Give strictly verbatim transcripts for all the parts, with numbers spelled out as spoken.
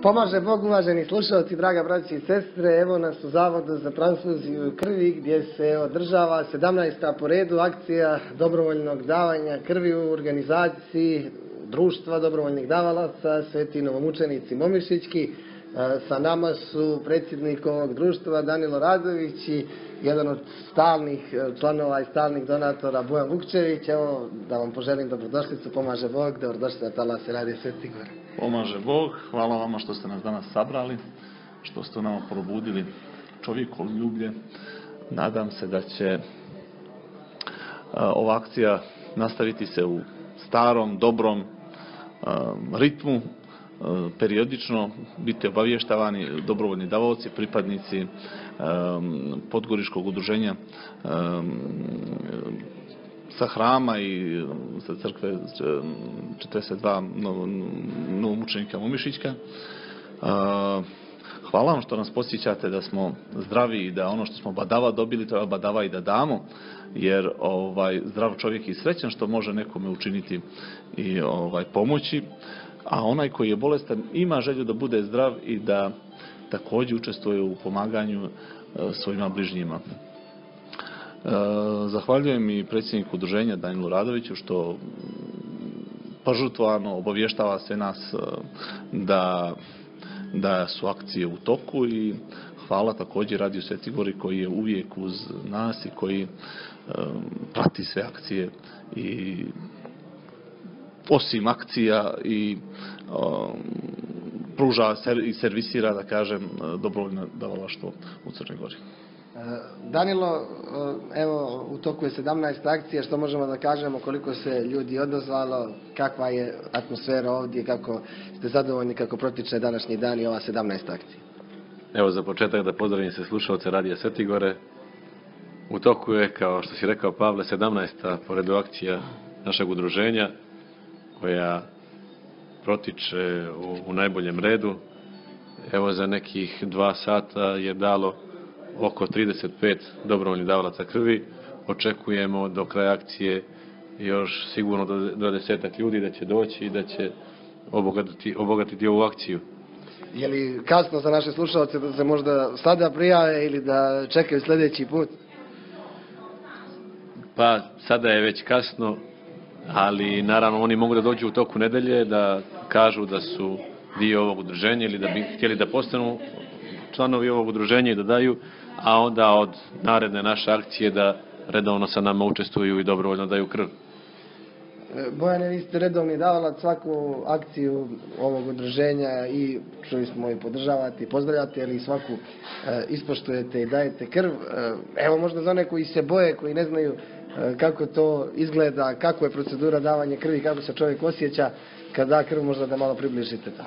Pomaže Bog, uvaženi slušalci, draga braći i sestre, evo nas u Zavodu za transfuziju krvi gdje se održava sedamnaesta po redu akcija dobrovoljnog davanja krvi u organizaciji Društva dobrovoljnih davalaca Sveti novomučenici Momišićki. Sa nama su predsjednik ovog društva Danilo Radović i jedan od stalnih članova i stalnih donatora Bojan Vukčević. Evo da vam poželim dobrodošlicu, pomaže Bog, dobrodošli na talase Radija Sveti Gor. Pomaže Bog, hvala vama što ste nas danas sabrali, što ste nama probudili čovjekoljublje. Nadam se da će ova akcija nastaviti se u starom, dobrom ritmu, periodično biti obavještavani dobrovoljni davaoci, pripadnici Podgoričkog udruženja sa hrama i sa crkve četrdeset dva novomučenika Momišićka. Hvala vam što nas podsjećate da smo zdravi i da ono što smo badava dobili treba badava i da damo, jer ovaj zdrav čovjek je srećan što može nekome učiniti i ovaj pomoći, a onaj koji je bolestan ima želju da bude zdrav i da također učestvuje u pomaganju svojima bližnjima. Zahvaljujem i predsjedniku udruženja Danilu Radoviću što požrtvovano obavještava sve nas da, da su akcije u toku, i hvala također Radiju Sveti Gori koji je uvijek uz nas i koji prati sve akcije i osim akcija i pruža i servisira, da kažem, dobrovoljno davalaštvo u Crnoj Gori. Danilo, evo u toku je sedamnaesta akcija, što možemo da kažemo, koliko se ljudi odazvalo, kakva je atmosfera ovdje, kako ste zadovoljni kako protiče današnji dan i ova sedamnaesta akcija? Evo za početak da pozdravim se slušalce Radija Sveti Gore. U toku je, kao što si rekao Pavle, sedamnaesta po redu akcija našeg udruženja koja protiče u, u najboljem redu. Evo za nekih dva sata je dalo oko trideset pet dobrovoljnih davalaca krvi. Očekujemo do kraja akcije još sigurno do, do desetak ljudi da će doći i da će obogatiti, obogatiti ovu akciju. Je li kasno za naše slušalce da se možda sada prijave ili da čekaju sljedeći put? Pa sada je već kasno, ali naravno oni mogu da dođu u toku nedelje, da kažu da su dio ovog udruženja ili da bi htjeli da postanu članovi ovog udruženja i da daju, a onda od naredne naše akcije da redovno sa nama učestvuju i dobrovoljno daju krv. Bojane, vi ste redovni davalac, svaku akciju ovog udruženja i čuli smo i podržavate i pozdravljate, ali i svaku e, ispoštujete i dajete krv. E, evo možda za one koji se boje, koji ne znaju e, kako to izgleda, kako je procedura davanja krvi, kako se čovjek osjeća kad da krv, možda da malo približite to.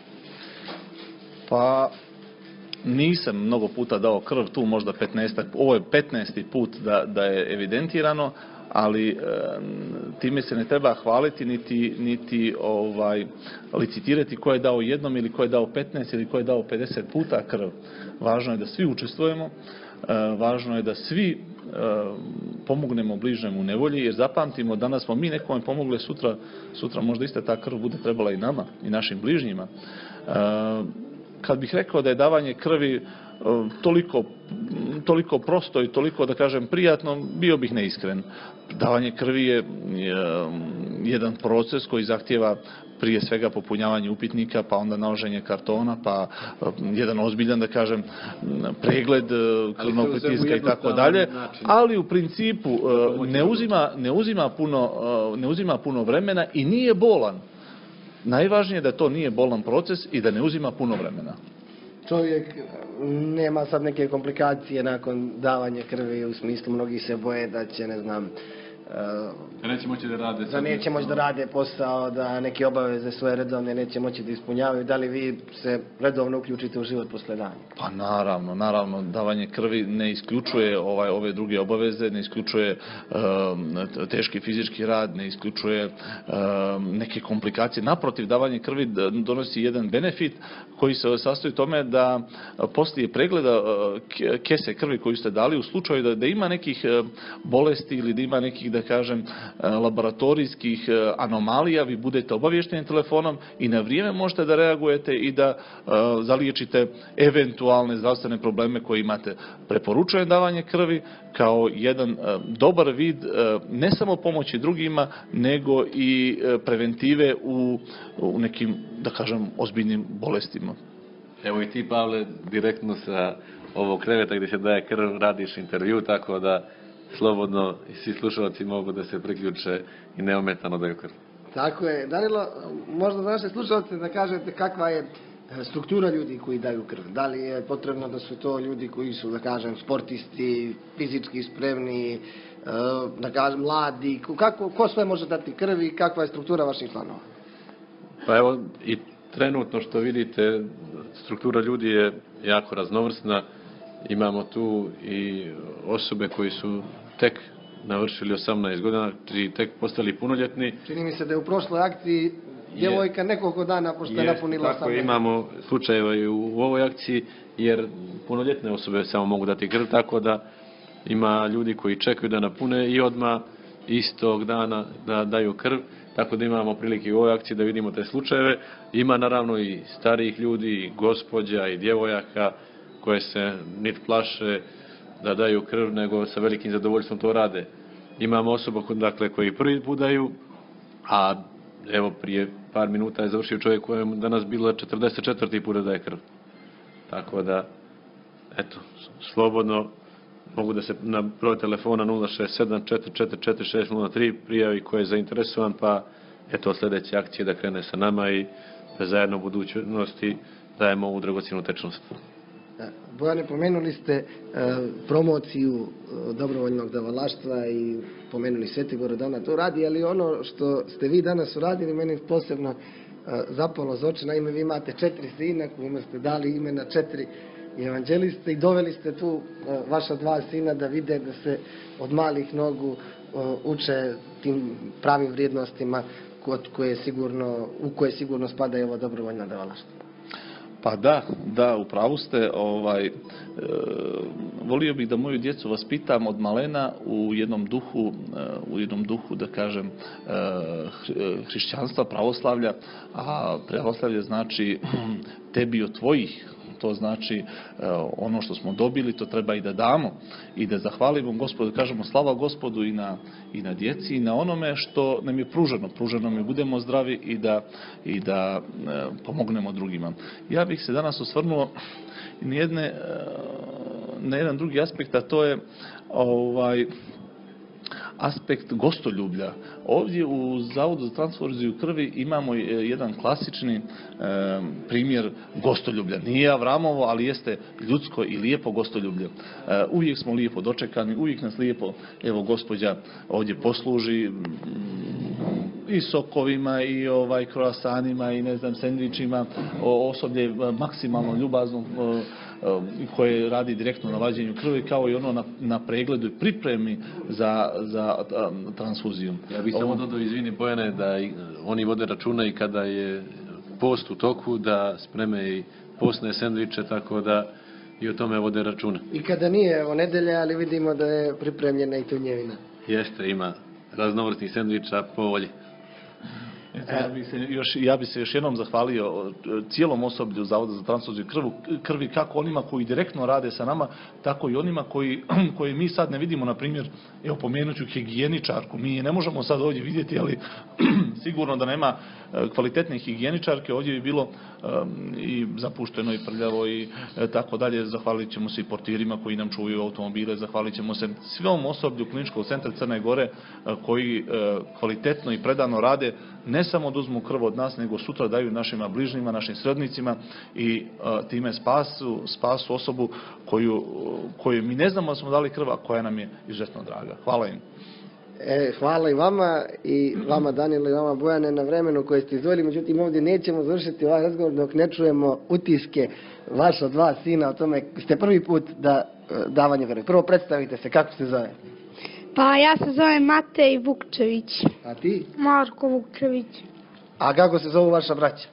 Pa nisam mnogo puta dao krv, tu možda petnaest, ovo je petnaesti put da, da je evidentirano, ali e, time se ne treba hvaliti niti, niti ovaj, licitirati ko je dao jednom ili ko je dao petnaest ili ko je dao pedeset puta krv. Važno je da svi učestvujemo, e, važno je da svi e, pomognemo bližnjemu u nevolji, jer zapamtimo, danas smo mi nekome pomogli, sutra, sutra možda ista ta krv bude trebala i nama i našim bližnjima. E, kad bih rekao da je davanje krvi toliko, toliko prosto i toliko, da kažem, prijatno, bio bih neiskren. Davanje krvi je jedan proces koji zahtjeva prije svega popunjavanje upitnika, pa onda naloženje kartona, pa jedan ozbiljan, da kažem, pregled krvnog pritiska i tako dalje, ali u principu ne uzima, ne uzima puno, ne uzima puno vremena i nije bolan. Najvažnije je da to nije bolan proces i da ne uzima puno vremena. Čovjek nema sad neke komplikacije nakon davanja krvi, u smislu mnogi se boje da će, ne znam, da neće moći da rade, da neće moći da rade posao, da neke obaveze svoje redovne neće moći da ispunjavaju. Da li vi se redovno uključite u život posle danja? Pa naravno, naravno, davanje krvi ne isključuje ovaj, ove druge obaveze, ne isključuje um, teški fizički rad, ne isključuje um, neke komplikacije. Naprotiv, davanje krvi donosi jedan benefit koji se sastoji u tome da poslije pregleda uh, kese krvi koju ste dali, u slučaju da, da ima nekih uh, bolesti ili da ima nekih, da kažem, laboratorijskih anomalija, vi budete obavješteni telefonom i na vrijeme možete da reagujete i da zaliječite eventualne zdravstvene probleme koje imate. Preporučujem davanje krvi kao jedan dobar vid ne samo pomoći drugima, nego i preventive u, u nekim, da kažem, ozbiljnim bolestima. Evo i ti, Pavle, direktno sa ovog kreveta gdje se daje krv radiš intervju, tako da slobodno i svi slušalci mogu da se priključe i neometano daju krv. Tako je. Danilo, možda za naše slušalce da kažete kakva je struktura ljudi koji daju krv. Da li je potrebno da su to ljudi koji su, da kažem, sportisti, fizički spremni, da kažem, mladi, kako, ko sve može dati krv i kakva je struktura vaših članova? Pa evo, i trenutno što vidite, struktura ljudi je jako raznovrsna. Imamo tu i osobe koji su tek navršili osamnaest godina i tek postali punoljetni. Čini mi se da je u prošloj akciji djevojka nekoliko dana pošto je napunila osamnaest. Tako imamo slučajeva i u ovoj akciji, jer punoljetne osobe samo mogu dati krv, tako da ima ljudi koji čekaju da napune i odmah istog dana da daju krv. Tako da imamo prilike u ovoj akciji da vidimo te slučajeve. Ima naravno i starijih ljudi, i gospođa, i djevojaka koje se nit plaše da daju krv, nego sa velikim zadovoljstvom to rade. Imamo osoba dakle, koji prvi put daju, a evo prije par minuta je završio čovjek kojem danas bilo četrdeset četvrti put da daje krv. Tako da, eto, slobodno mogu da se na broj telefona nula šest sedam četiri četiri četiri šest nula tri prijavi ko je zainteresovan, pa eto sljedeće akcije da krene sa nama i da zajedno u budućnosti dajemo ovu dragocjenu tečnost. Bojane, pomenuli ste e, promociju e, dobrovoljnog davalaštva i pomenuli Svetigora da ona to radi, ali ono što ste vi danas uradili meni posebno e, zapalo za oči. Naime, vi imate četiri sina kojima ste dali imena četiri evanđeliste i doveli ste tu e, vaša dva sina da vide da se od malih nogu e, uče tim pravim vrijednostima kod koje sigurno, u koje sigurno spada i ovo dobrovoljno davalaštvo. Pa da, da, u pravu ste. Ovaj, e, volio bih da moju djecu vaspitam od malena u jednom duhu, e, u jednom duhu, da kažem, e, hrišćanstva, pravoslavlja, a pravoslavlje znači tebi od tvojih. To znači ono što smo dobili, to treba i da damo i da zahvalimo Gospodu, kažemo slava Gospodu i na, i na djeci i na onome što nam je pruženo. Pruženo mi budemo zdravi i da, i da e, pomognemo drugima. Ja bih se danas osvrnuo na, jedne, na jedan drugi aspekt, a to je ovaj, aspekt gostoljublja. Ovdje u Zavodu za transfuziju krvi imamo jedan klasični e, primjer gostoljublja. Nije Avramovo, ali jeste ljudsko i lijepo gostoljublje. E, uvijek smo lijepo dočekani, uvijek nas lijepo, evo gospođa ovdje posluži i sokovima i ovaj kroasanima i ne znam sendvičima, osoblje maksimalno ljubazno koje radi direktno na vađenju krvi, kao i ono na, na pregledu i pripremi za, za transfuziju. Ja bih samo dodao, izvini Bojane, da i, oni vode računa i kada je post u toku, da spreme i postne sendviče, tako da i o tome vode računa. I kada nije evo nedelja, ali vidimo da je pripremljena i tunjevina. Jeste, ima raznovrsnih sendviča po volji. Ja bih se još, ja bih se još jednom zahvalio cijelom osoblju Zavoda za transfuziju krvi, kako onima koji direktno rade sa nama, tako i onima koji, koji mi sad ne vidimo, na primjer, evo pomenut ću higijeničarku, mi je ne možemo sad ovdje vidjeti, ali sigurno da nema kvalitetne higijeničarke, ovdje bi bilo um, i zapušteno i prljavo i e, tako dalje. Zahvalit ćemo se i portirima koji nam čuvaju automobile, zahvalit ćemo se svom osoblju Kliničkog centra Crne Gore koji e, kvalitetno i predano rade, ne samo da uzmu krv od nas, nego sutra daju našima bližnjima, našim srodnicima i a, time spasu, spasu osobu koju, koju mi ne znamo da smo dali krv, a koja nam je izuzetno draga. Hvala im. E, hvala i vama, i vama Danilo i vama Bojane na vremenu koje ste izdvojili, međutim ovdje nećemo završiti ovaj razgovor dok ne čujemo utiske vaša dva sina o tome. Ste prvi put da davanje krvi. Prvo predstavite se, kako se zove? Pa ja se zovem Matej Vukčević. A ti? Marko Vukčević. A kako se zovu vaša braća?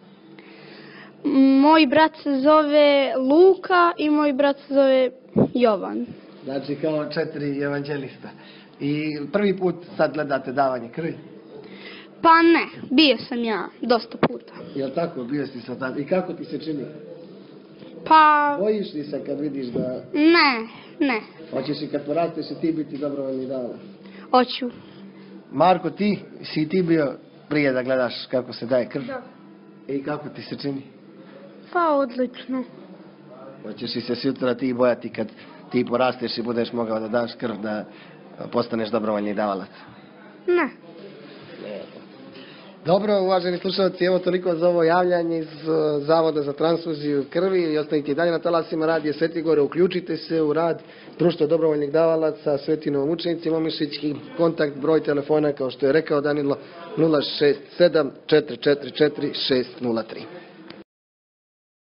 Moj brat se zove Luka i moj brat se zove Jovan. Znači kao četiri evanđelista. I prvi put sad gledate davanje krvi? Pa ne, bio sam ja dosta puta. Jel tako, bio si sad tad? I kako ti se čini? Pa Bojiš li se kad vidiš da... ne, ne, Hoćeš i kad porasteš i ti biti dobrovoljni davalac? hoću. Marko, ti si i ti bio prije da gledaš kako se daje krv? Da. I kako ti se čini? Pa odlično. Hoćeš li se sutra ti bojati kad ti porasteš i budeš mogao da daš krv da postaneš dobrovoljni davalac? Ne. Dobro, uvaženi slušalci, evo toliko za ovo javljanje iz uh, Zavoda za transfuziju krvi i ostanite i dalje na talasima Radija Svetigore, uključite se u rad Društva dobrovoljnih davalaca Svetinovom učenicima Omišićki, kontakt broj telefona kao što je rekao Danilo nula šest sedam četiri četiri četiri šest nula tri.